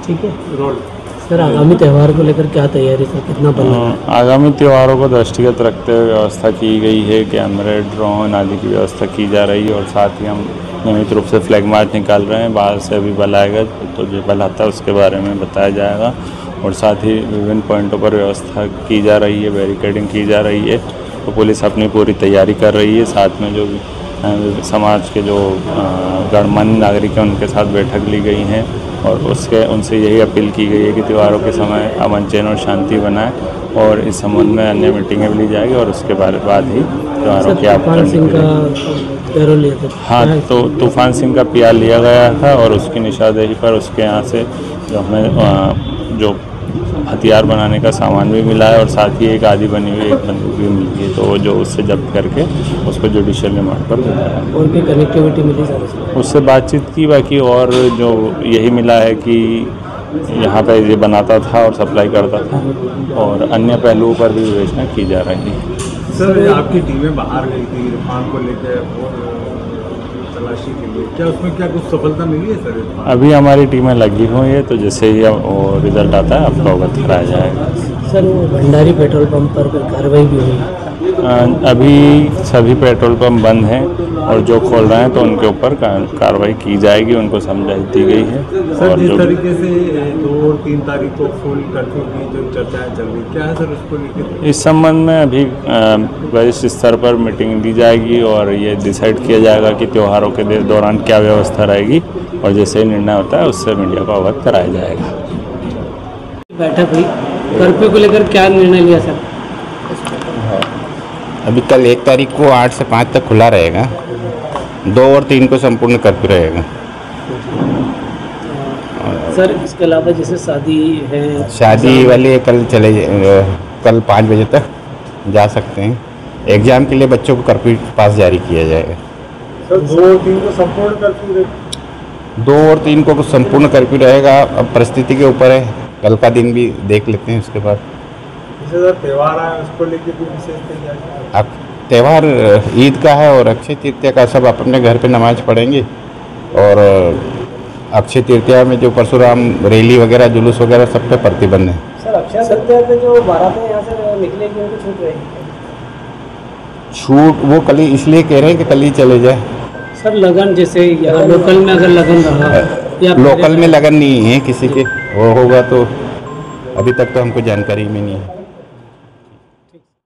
ठीक है सर, आगामी त्यौहार को लेकर क्या तैयारी सर, कितना बल? आगामी त्योहारों को दृष्टिगत रखते हुए व्यवस्था की गई है, कैमरे ड्रोन आदि की व्यवस्था की जा रही है और साथ ही हम नियमित रूप से फ्लैग मार्च निकाल रहे हैं। बाहर से अभी बल आएगा तो जो बल आता है उसके बारे में बताया जाएगा और साथ ही विभिन्न पॉइंटों पर व्यवस्था की जा रही है, बैरिकेडिंग की जा रही है। तो पुलिस अपनी पूरी तैयारी कर रही है। साथ में जो भी समाज के जो गणमान्य नागरिक हैं उनके साथ बैठक ली गई हैं और उनसे यही अपील की गई है कि त्योहारों के समय अमन चैन और शांति बनाए और इस संबंध में अन्य मीटिंगें भी ली जाएगी और उसके बाद ही त्योहारों की तूफान सिंह का पैरोल लिया था। हाँ, तो तूफान सिंह का पीआर लिया गया था और उसकी निशानदेही पर उसके यहाँ से जो हमें जो हथियार बनाने का सामान भी मिला है और साथ ही एक आदि बनी हुई एक बंदूक भी मिली है, तो जो उससे जब्त करके उसको जुडिशियल रिमांड पर भेजा है। और भी कनेक्टिविटी मिली सर उससे बातचीत की, बाकी और जो यही मिला है कि यहाँ पे ये बनाता था और सप्लाई करता था और अन्य पहलुओं पर भी विवेचना की जा रही है। सर, आपकी टीमें बाहर गई थी इरफान को लेकर और तलाशी के लिए, क्या उसमें क्या कुछ सफलता मिली है सर? अभी हमारी टीमें लगी हुई है, तो जैसे ही रिजल्ट आता है आपको अवगत कराया जाएगा। सर, वो भंडारी पेट्रोल पंप पर कार्रवाई भी हुई? अभी सभी पेट्रोल पंप बंद हैं और जो खोल रहे हैं तो उनके ऊपर कार्रवाई की जाएगी, उनको समझाई दी गई है। सर, और जिस तरीके से 2 और 3 तारीख को फुल कर्फ्यू की जो चर्चाएं चल रही, क्या है सर उसको लेकर? इस संबंध में अभी वरिष्ठ स्तर पर मीटिंग दी जाएगी और ये डिसाइड किया जाएगा कि त्योहारों के दौरान क्या व्यवस्था रहेगी और जैसे ही निर्णय होता है उससे मीडिया को अवगत कराया जाएगा। बैठक हुई, कर्फ्यू को लेकर क्या निर्णय लिया सर? अभी कल 1 तारीख को 8 से 5 तक खुला रहेगा, 2 और 3 को संपूर्ण कर्फ्यू रहेगा। सर, इसके अलावा जैसे शादी है, शादी वाले कल 5 बजे तक जा सकते हैं। एग्ज़ाम के लिए बच्चों को कर्फ्यू पास जारी किया जाएगा। सर, 2 और 3 को संपूर्ण कर्फ्यू रहेगा? 2 और 3 को संपूर्ण कर्फ्यू रहेगा। अब परिस्थिति के ऊपर है, कल का दिन भी देख लेते हैं उसके बाद। जैसे त्यौहार है उसको लेकर भी विशेष तैयारी? अब त्यौहार ईद का है और अक्षय तृतीया का, सब अपने घर पे नमाज पढ़ेंगे और अक्षय तृतीया में जो परशुराम रैली वगैरह जुलूस वगैरह सब पे प्रतिबंध है। सर, अक्षय तृतीया पे जो बारातें यहाँ से निकलेगी उनको छूट रहेगी? छूट वो कल ही इसलिए कह रहे हैं कि कल ही चले जाए। सर, लगन जैसे यहाँ लोकल में अगर लगन रहा या लोकल में लगन नहीं है किसी के, वो होगा तो अभी तक तो हमको जानकारी में नहीं है।